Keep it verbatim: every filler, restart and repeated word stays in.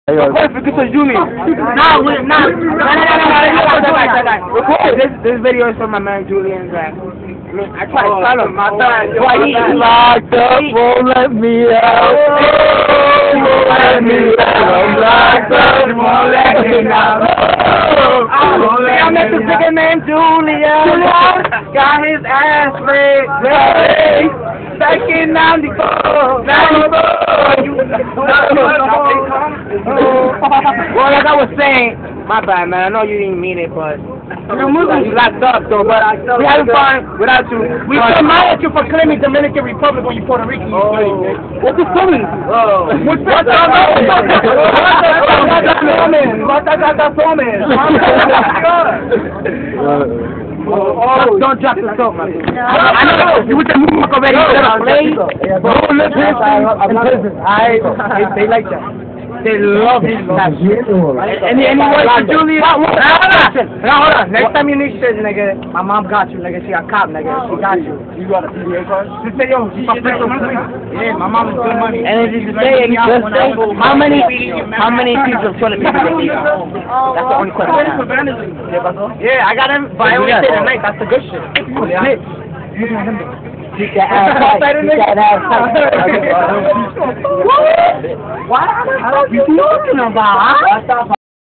Record for Gusto Junior. No, we not. No, no, no, no, no, no, no. Record. This this video is from my man Julian Zach. I mean, I try to tell him. My son, Why he locked up, won't let me out. Won't let me out. I'm locked up, won't let me out. I met this nigga named Julian. Got his ass rigged. Rigged. Back in ninety-four. ninety-four. Well, like I was saying, my bad, man. I know you didn't mean it, but you locked up, though. But we having fun without you. We get mad at you for claiming Dominican Republic when you Puerto Rican. You oh. What's this coming? Oh. What's that? What's that? Oh, don't drop the soap, man. I know you with the move already. Don't let this. I they like that. They love this stuff. Any any words for Julie? Hold on, hold on. Next time you need shit, nigga, my mom got you, nigga. She a cop, nigga. She got you. You got a P D A card? Just say yo, she's my friend. Yeah, my mom is good money. And if you say any good thing, how many how many pieces of toilet paper did you use? That's the only question. Yeah, I got him. But I only say the night. That's the good shit. Yeah. Keep that ass tight. Keep that ass tight. What? What are you talking about?